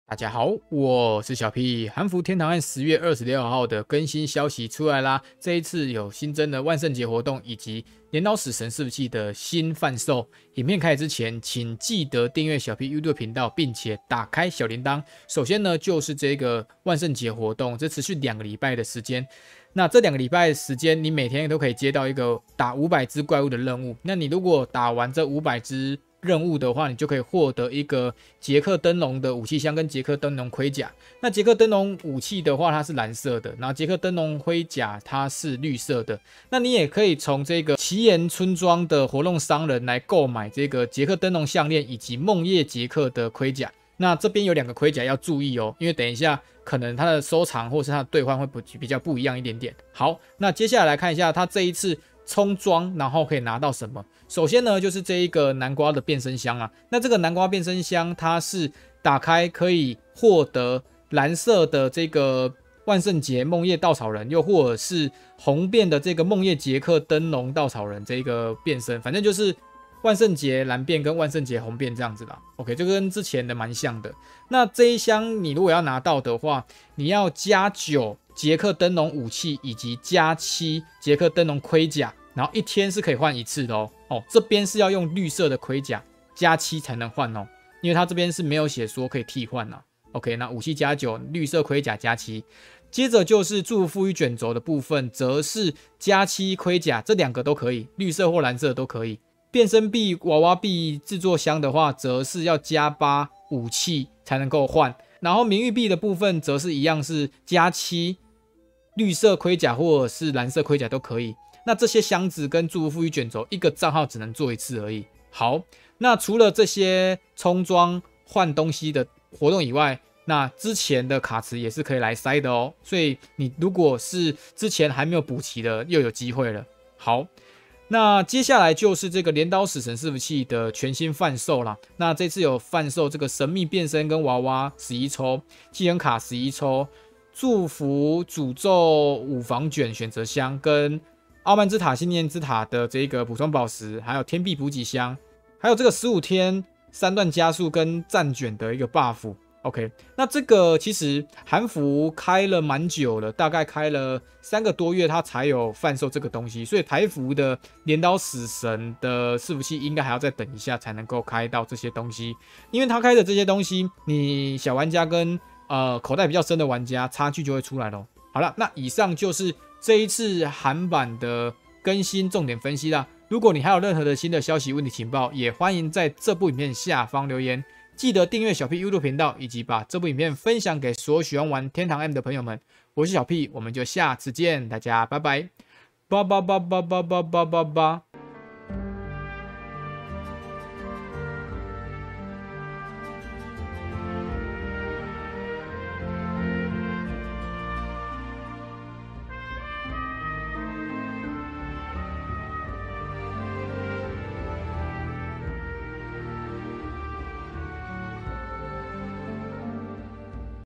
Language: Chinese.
大家好，我是小 P。韩服天堂岸10月26号的更新消息出来啦，这一次有新增的万圣节活动以及镰刀死神伺服器的新贩售。影片开始之前，请记得订阅小 P YouTube 频道，并且打开小铃铛。首先呢，就是这个万圣节活动，这持续2个礼拜的时间。那这2个礼拜的时间，你每天都可以接到一个打500只怪物的任务。那你如果打完这500只任务的话，你就可以获得一个捷克灯笼的武器箱跟捷克灯笼盔甲。那捷克灯笼武器的话，它是蓝色的，然后捷克灯笼盔甲它是绿色的。那你也可以从这个奇岩村庄的活动商人来购买这个捷克灯笼项链以及梦夜捷克的盔甲。那这边有2个盔甲要注意哦，因为等一下可能它的收藏或是它的兑换会比较不一样一点点。好，那接下来看一下它这一次冲装，然后可以拿到什么？首先呢，就是这一个南瓜的变身箱啊。那这个南瓜变身箱，它是打开可以获得蓝色的这个万圣节梦夜稻草人，又或者是红变的这个梦夜捷克灯笼稻草人这个变身，反正就是万圣节蓝变跟万圣节红变这样子啦。OK， 就跟之前的蛮像的。那这一箱你如果要拿到的话，你要加9捷克灯笼武器以及加7捷克灯笼盔甲，然后1天是可以换1次的哦。这边是要用绿色的盔甲加7才能换哦，因为它这边是没有写说可以替换啦。OK， 那武器加9，绿色盔甲加7。接着就是祝福与卷轴的部分，则是加7盔甲，这2个都可以，绿色或蓝色都可以。变身币、娃娃币制作箱的话，则是要加8武器才能够换。然后名誉币的部分，则是一样是加7绿色盔甲或者是蓝色盔甲都可以。那这些箱子跟祝福与卷轴，一个账号只能做1次而已。好，那除了这些充装换东西的活动以外，那之前的卡池也是可以来塞的哦。所以你如果是之前还没有补齐的，又有机会了。好。那接下来就是这个镰刀死神伺服器的全新贩售啦。那这次有贩售这个神秘变身跟娃娃11抽，技能卡11抽，祝福诅咒5房卷选择箱跟傲慢之塔信念之塔的这个普通宝石，还有天币补给箱，还有这个15天3段加速跟战卷的一个 buff。OK， 那这个其实韩服开了蛮久了，大概开了3个多月，它才有贩售这个东西，所以台服的镰刀死神的伺服器应该还要再等一下才能够开到这些东西，因为它开的这些东西，你小玩家跟口袋比较深的玩家差距就会出来咯。好了，那以上就是这一次韩版的更新重点分析啦。如果你还有任何的新的消息、问题、情报，也欢迎在这部影片下方留言。记得订阅小 P YouTube 频道，以及把这部影片分享给所有喜欢玩天堂 M 的朋友们。我是小 P，我们就下次见，大家拜拜，吧吧吧吧吧吧吧吧吧。